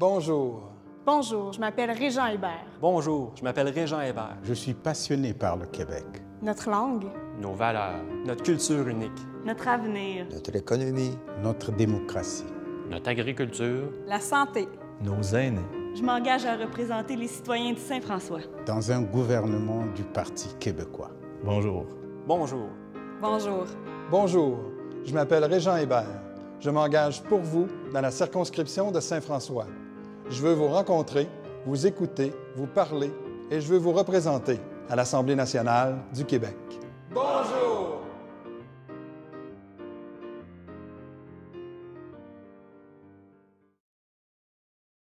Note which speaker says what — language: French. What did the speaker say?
Speaker 1: Bonjour.
Speaker 2: Bonjour, je m'appelle Régent Hébert.
Speaker 3: Bonjour, je m'appelle Régent Hébert.
Speaker 4: Je suis passionné par le Québec.
Speaker 2: Notre langue,
Speaker 3: Nos valeurs, notre culture unique,
Speaker 5: notre avenir,
Speaker 6: notre économie,
Speaker 4: Notre démocratie.
Speaker 7: notre agriculture,
Speaker 2: la santé.
Speaker 8: nos aînés.
Speaker 5: je m'engage à représenter les citoyens de Saint-François.
Speaker 4: Dans un gouvernement du Parti québécois.
Speaker 8: Bonjour.
Speaker 3: Bonjour.
Speaker 2: Bonjour.
Speaker 1: Bonjour. Je m'appelle Régent Hébert. Je m'engage pour vous dans la circonscription de Saint-François. Je veux vous rencontrer, vous écouter, vous parler et je veux vous représenter à l'Assemblée nationale du Québec. Bonjour!